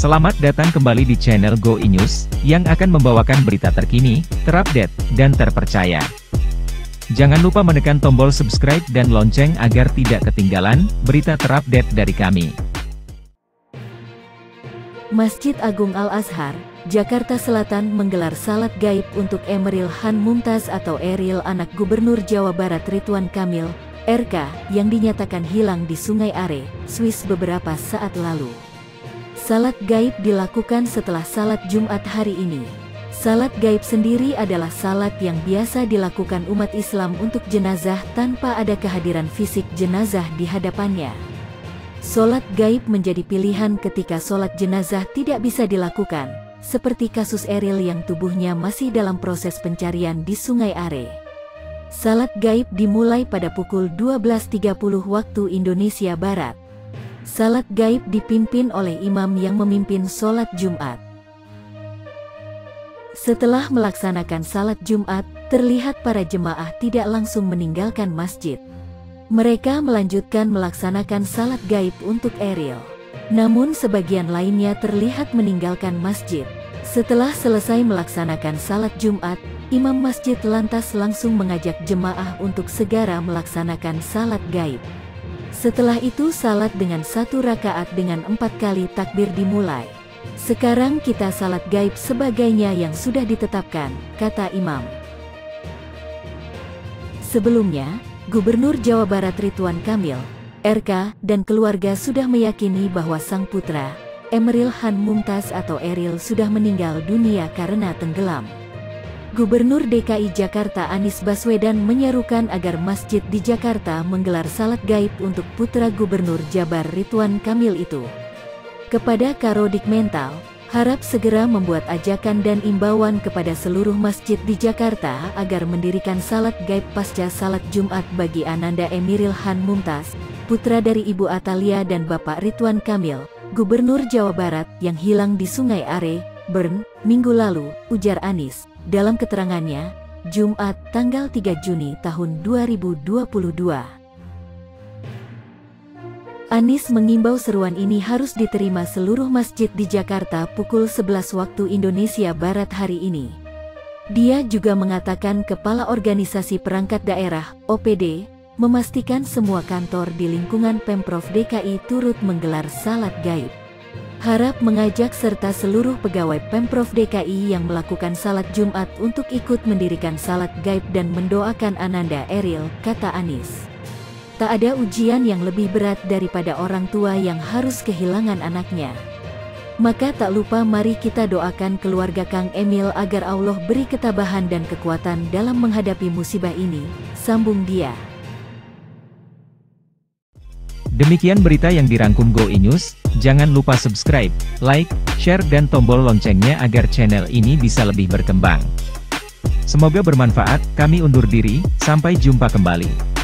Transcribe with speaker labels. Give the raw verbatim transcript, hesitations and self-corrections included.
Speaker 1: Selamat datang kembali di channel Go I News, yang akan membawakan berita terkini, terupdate, dan terpercaya. Jangan lupa menekan tombol subscribe dan lonceng agar tidak ketinggalan berita terupdate dari kami.
Speaker 2: Masjid Agung Al-Azhar, Jakarta Selatan menggelar salat gaib untuk Emeril Han Mumtaz atau Eril, anak Gubernur Jawa Barat Ridwan Kamil, R K, yang dinyatakan hilang di Sungai Are, Swiss beberapa saat lalu. Salat gaib dilakukan setelah salat Jumat hari ini. Salat gaib sendiri adalah salat yang biasa dilakukan umat Islam untuk jenazah tanpa ada kehadiran fisik jenazah di hadapannya. Salat gaib menjadi pilihan ketika salat jenazah tidak bisa dilakukan, seperti kasus Eril yang tubuhnya masih dalam proses pencarian di Sungai Are. Salat gaib dimulai pada pukul dua belas tiga puluh waktu Indonesia Barat. Salat gaib dipimpin oleh imam yang memimpin sholat Jumat. Setelah melaksanakan salat Jumat, terlihat para jemaah tidak langsung meninggalkan masjid. Mereka melanjutkan melaksanakan salat gaib untuk Eril. Namun sebagian lainnya terlihat meninggalkan masjid. Setelah selesai melaksanakan salat Jumat, imam masjid lantas langsung mengajak jemaah untuk segera melaksanakan salat gaib. Setelah itu salat dengan satu rakaat dengan empat kali takbir dimulai. Sekarang kita salat gaib sebagainya yang sudah ditetapkan, kata imam. Sebelumnya, Gubernur Jawa Barat Ridwan Kamil, R K, dan keluarga sudah meyakini bahwa sang putra, Emeril Han Mumtaz atau Eril, sudah meninggal dunia karena tenggelam. Gubernur D K I Jakarta Anies Baswedan menyerukan agar masjid di Jakarta menggelar salat gaib untuk putra Gubernur Jabar Ridwan Kamil itu. Kepada Karodik Mental, harap segera membuat ajakan dan imbauan kepada seluruh masjid di Jakarta agar mendirikan salat gaib pasca salat Jumat bagi Ananda Emeril Han Mumtaz, putra dari Ibu Atalia dan Bapak Ridwan Kamil, Gubernur Jawa Barat, yang hilang di Sungai Are, Bern, minggu lalu, ujar Anies. Dalam keterangannya, Jumat, tanggal tiga Juni tahun dua ribu dua puluh dua. Anies mengimbau seruan ini harus diterima seluruh masjid di Jakarta pukul sebelas waktu Indonesia Barat hari ini. Dia juga mengatakan kepala organisasi perangkat daerah, O P D, memastikan semua kantor di lingkungan Pemprov D K I turut menggelar salat gaib. Harap mengajak serta seluruh pegawai Pemprov D K I yang melakukan salat Jumat untuk ikut mendirikan salat gaib dan mendoakan Ananda Eril, kata Anies. Tak ada ujian yang lebih berat daripada orang tua yang harus kehilangan anaknya. Maka tak lupa mari kita doakan keluarga Kang Emil agar Allah beri ketabahan dan kekuatan dalam menghadapi musibah ini, sambung dia.
Speaker 1: Demikian berita yang dirangkum Go I News. Jangan lupa subscribe, like, share dan tombol loncengnya agar channel ini bisa lebih berkembang. Semoga bermanfaat. Kami undur diri, sampai jumpa kembali.